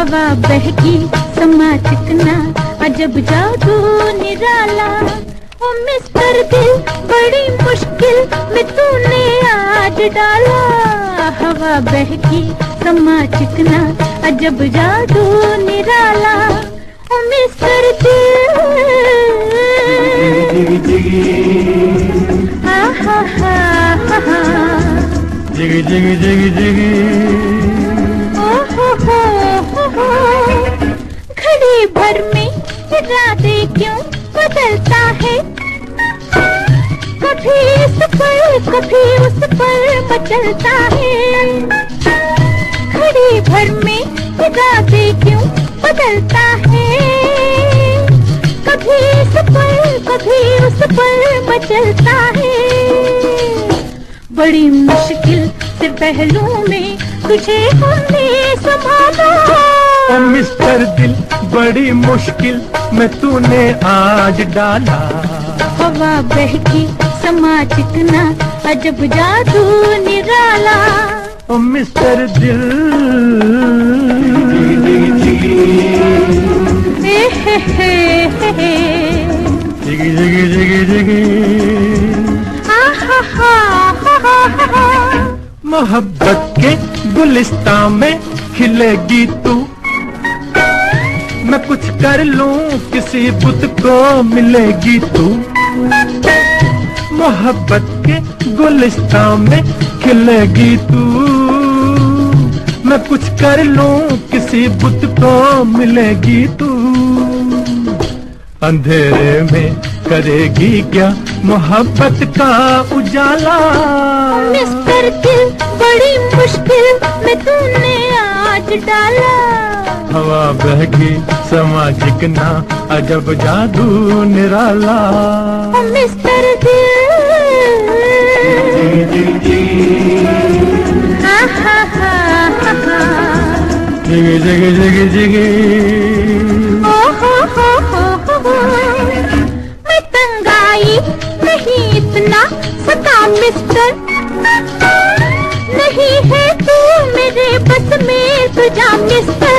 हवा बहकी समा चिकना अजब जादू निराला। ओ मिस्टर दिल बड़ी मुश्किल में तूने आज डाला। हवा बहकी समा चिकना अजब जादू निराला। ओ मिस्टर दिल आहा हा हा जिगी जिगी जिगी जिगी हो। घड़ी भर में इरादे क्यों बदलता है। कभी इस पर कभी उस पर मचलता है। घड़ी भर में इरादे क्यों बदलता है। कभी इस पर कभी उस पर मचलता है। बड़ी मुश्किल से पहलू में तुझे हमने संभाला। ओ मिस्टर दिल बड़ी मुश्किल में तूने आज डाला। हवा बहकी समा चिकना अजब जादू निराला। ओ मिस्टर दिल जिगी जिगी जिगी जिगी मोहब्बत के गुलिस्तान में खिलेगी तू। मैं कुछ कर लूं किसी बुत को मिलेगी तू। मोहब्बत के गुलिस्तान में खिलेगी तू। मैं कुछ कर लूं किसी बुत को मिलेगी तू। अंधेरे में करेगी क्या मोहब्बत का उजाला। मिस्टर दिल बड़ी मुश्किल में तूने आज डाला। हवा बहकी समा चिकना अजब जादू निराला। मिस्टर दिल आहा हा हा जिगी जिगी जिगी जिगी मैं तंगाई नहीं इतना सता मिस्टर। नहीं है तू मेरे बस में तुझा मिस्टर।